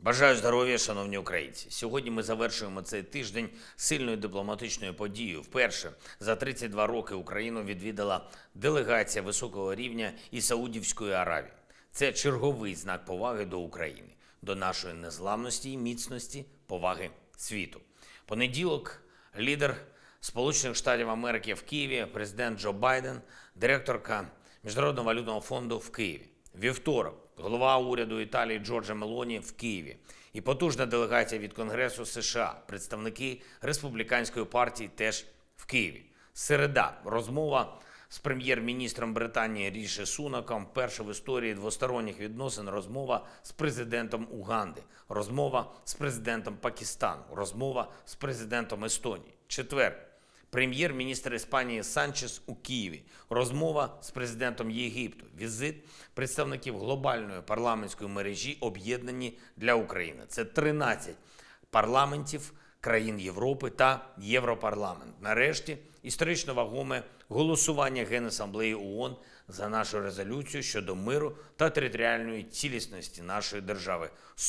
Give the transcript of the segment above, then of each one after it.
Бажаю здоров'я, шановні українці. Сьогодні ми завершуємо цей тиждень сильною дипломатичною подією. Вперше за 32 роки Україну відвідала делегація високого рівня із Саудівської Аравії. Це черговий знак поваги до України, до нашої незламності і міцності, поваги світу. Понеділок лідер Сполучених Штатів Америки в Києві, президент Джо Байден, директорка Міжнародного валютного фонду в Києві. Вівторок голова уряду Італії Джорджа Мелоні в Києві і потужна делегація від Конгресу США, представники республіканської партії теж в Києві. Середа розмова з прем'єр-міністром Британії Ріші Сунаком, перша в історії двосторонніх відносин розмова з президентом Уганди, розмова з президентом Пакистану, розмова з президентом Естонії. Четвер. Прем'єр-міністр Іспанії Санчес у Києві, розмова з президентом Єгипту, візит представників глобальної парламентської мережі «Об'єднані для України». Це 13 парламентів країн Європи та Європарламент. Нарешті, історично вагоме голосування Генасамблеї ООН за нашу резолюцію щодо миру та територіальної цілісності нашої держави.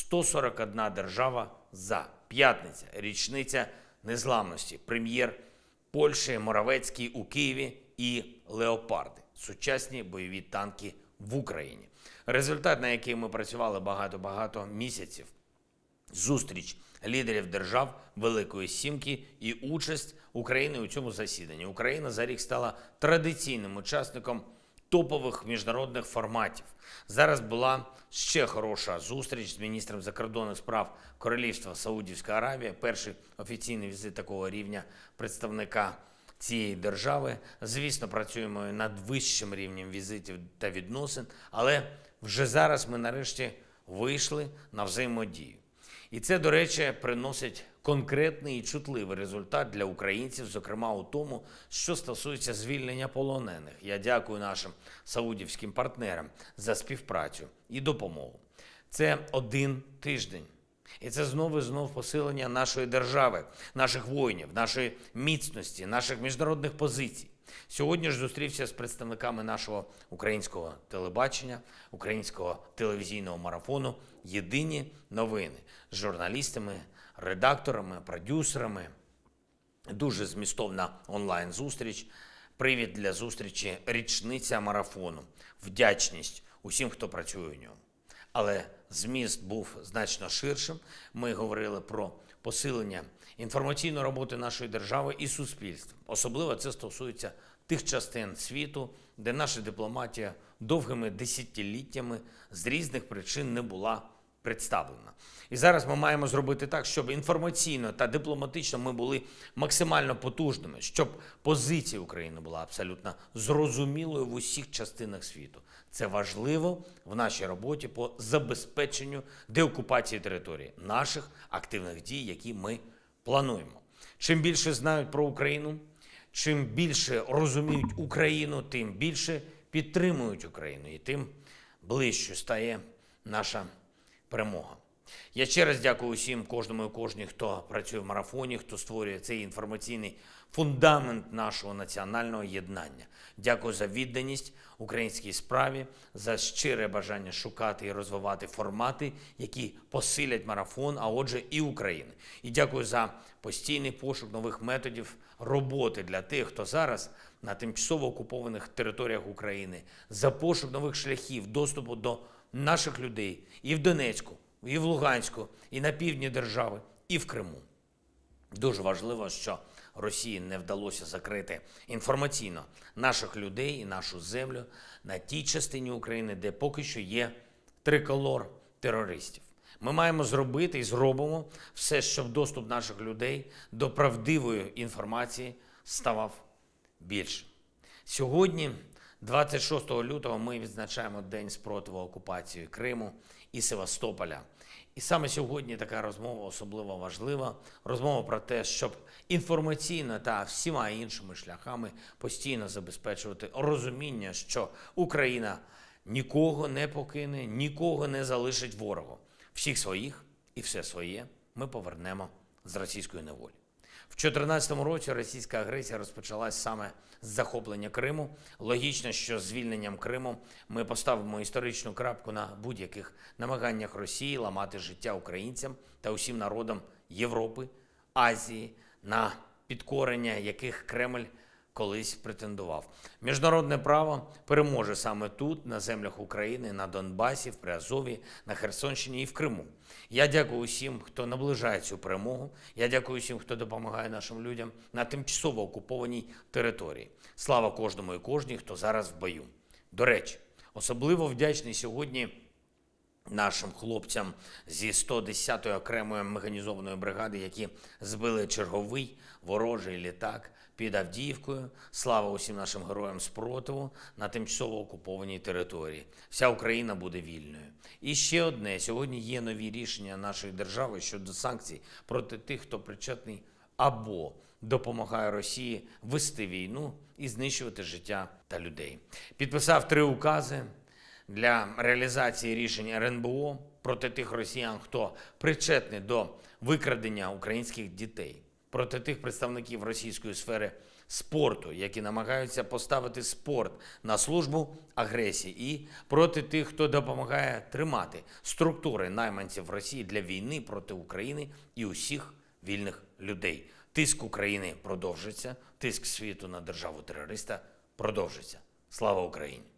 141 держава за. П'ятниця, річниця незламності. Прем'єр Польщі Моравецький у Києві і «Леопарди» – сучасні бойові танки в Україні. Результат, на який ми працювали багато місяців. Зустріч лідерів держав Великої Сімки і участь України у цьому засіданні. Україна за рік стала традиційним учасником топових міжнародних форматів. Зараз була ще хороша зустріч з міністром закордонних справ Королівства Саудівська Аравія. Перший офіційний візит такого рівня представника цієї держави. Звісно, працюємо над вищим рівнем візитів та відносин, але вже зараз ми нарешті вийшли на взаємодію. І це, до речі, приносить конкретний і чутливий результат для українців, зокрема у тому, що стосується звільнення полонених. Я дякую нашим саудівським партнерам за співпрацю і допомогу. Це один тиждень. І це знову і знов посилення нашої держави, наших воїнів, нашої міцності, наших міжнародних позицій. Сьогодні ж зустрівся з представниками нашого українського телебачення, українського телевізійного марафону «Єдині новини» з журналістами, редакторами, продюсерами. Дуже змістовна онлайн-зустріч. Привід для зустрічі – річниця марафону. Вдячність усім, хто працює у ньому. Але зміст був значно ширшим. Ми говорили про посилення інформаційної роботи нашої держави і суспільства. Особливо це стосується тих частин світу, де наша дипломатія довгими десятиліттями з різних причин не була представлена. І зараз ми маємо зробити так, щоб інформаційно та дипломатично ми були максимально потужними, щоб позиція України була абсолютно зрозумілою в усіх частинах світу. Це важливо в нашій роботі по забезпеченню деокупації території, наших активних дій, які ми плануємо. Чим більше знають про Україну, чим більше розуміють Україну, тим більше підтримують Україну і тим ближче стає наша перемога. Я ще раз дякую усім, кожному і кожній, хто працює в марафоні, хто створює цей інформаційний фундамент нашого національного єднання. Дякую за відданість українській справі, за щире бажання шукати і розвивати формати, які посилять марафон, а отже і Україну. І дякую за постійний пошук нових методів роботи для тих, хто зараз на тимчасово окупованих територіях України, за пошук нових шляхів доступу до наших людей і в Донецьку, і в Луганську, і на півдні держави, і в Криму. Дуже важливо, що Росії не вдалося закрити інформаційно наших людей і нашу землю на тій частині України, де поки що є триколор терористів. Ми маємо зробити і зробимо все, щоб доступ наших людей до правдивої інформації ставав більшим. Сьогодні, 26 лютого, ми відзначаємо День спротиву окупації Криму і Севастополя. І саме сьогодні така розмова особливо важлива. Розмова про те, щоб інформаційно та всіма іншими шляхами постійно забезпечувати розуміння, що Україна нікого не покине, нікого не залишить ворогу. Всіх своїх і все своє ми повернемо з російської неволі. В 2014 році російська агресія розпочалась саме з захоплення Криму. Логічно, що з звільненням Криму ми поставимо історичну крапку на будь-яких намаганнях Росії ламати життя українцям та усім народам Європи, Азії, на підкорення яких Кремль колись претендував. Міжнародне право переможе саме тут, на землях України, на Донбасі, в Приазові, на Херсонщині і в Криму. Я дякую усім, хто наближає цю перемогу. Я дякую усім, хто допомагає нашим людям на тимчасово окупованій території. Слава кожному і кожній, хто зараз в бою. До речі, особливо вдячний сьогодні нашим хлопцям зі 110-ї окремої механізованої бригади, які збили черговий ворожий літак під Авдіївкою. Слава усім нашим героям спротиву на тимчасово окупованій території. Вся Україна буде вільною. І ще одне. Сьогодні є нові рішення нашої держави щодо санкцій проти тих, хто причетний або допомагає Росії вести війну і знищувати життя та людей. Підписав 3 укази для реалізації рішень РНБО проти тих росіян, хто причетний до викрадення українських дітей, проти тих представників російської сфери спорту, які намагаються поставити спорт на службу агресії, і проти тих, хто допомагає тримати структури найманців Росії для війни проти України і усіх вільних людей. Тиск України продовжиться, тиск світу на державу-терориста продовжиться. Слава Україні!